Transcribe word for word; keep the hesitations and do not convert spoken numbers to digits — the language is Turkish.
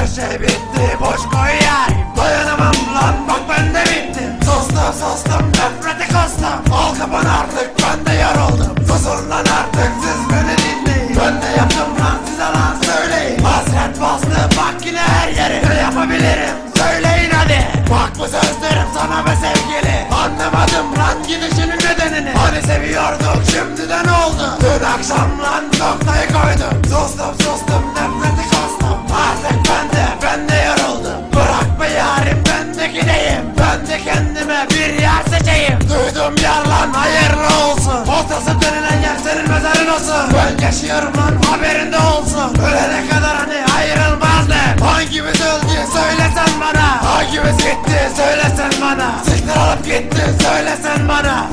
şey bitti, boş koy yer. Dayanamam lan, bak ben de bittim. Sustum sustum, nefrete kastım. Al kapan artık, ben de yoruldum. Susun lan artık, siz beni dinleyin. Ben de yaptım lan, size lan söyleyin. Hasret bastı, bak yine her yeri. Ne yapabilirim, söyleyin hadi. Bak bu sözlerim sana ve sevgili. Anlamadım lan gidişinin nedenini. Hani seviyorduk, şimdi de ne oldu? Dün akşam lan noktayı koydum. Sustum sustum, nefreti kastım. Artık ben de, ben de yoruldum. Bırak be yarim, ben de gideyim. Ben de kendime bir yer seçeyim. Duydum yer lan, hayırlı olsun. Ortası denilen yer senin mezarın olsun. Ben yaşıyorum lan, haberin de olsun. Ölene kadar hani ayrılmazdım. Hangimiz öldü söylesen bana. Hangimiz gitti söylesen bana. Siktir alıp gitti söylesen bana.